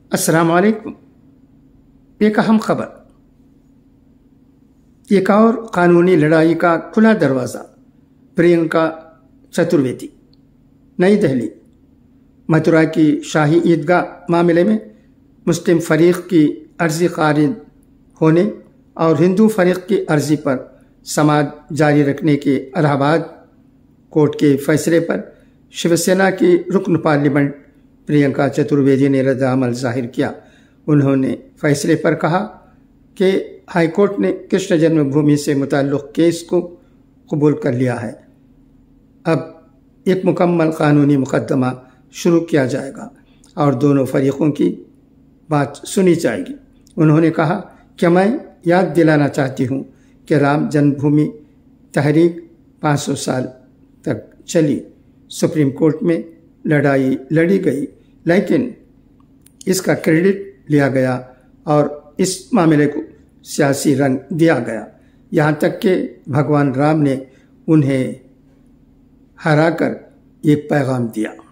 अस्सलाम वालेकुम। एक अहम खबर, एक और कानूनी लड़ाई का खुला दरवाज़ा। प्रियंका चतुर्वेदी। नई दिल्ली। मथुरा की शाही ईदगाह मामले में मुस्लिम फरीक की अर्जी खारिज होने और हिंदू फरीक की अर्जी पर समाअत जारी रखने के इलाहाबाद कोर्ट के फैसले पर शिवसेना की रुकन पार्लियामेंट प्रियंका चतुर्वेदी ने रद्द-ए-अमल जाहिर किया। उन्होंने फैसले पर कहा कि हाईकोर्ट ने कृष्ण जन्मभूमि से मुताल्लिक़ केस को कबूल कर लिया है। अब एक मुकम्मल कानूनी मुकदमा शुरू किया जाएगा और दोनों फरीकों की बात सुनी जाएगी। उन्होंने कहा कि मैं याद दिलाना चाहती हूँ कि राम जन्मभूमि तहरीक 500 साल तक चली, सुप्रीम कोर्ट में लड़ाई लड़ी गई, लेकिन इसका क्रेडिट लिया गया और इस मामले को सियासी रंग दिया गया, यहाँ तक कि भगवान राम ने उन्हें हराकर एक पैगाम दिया।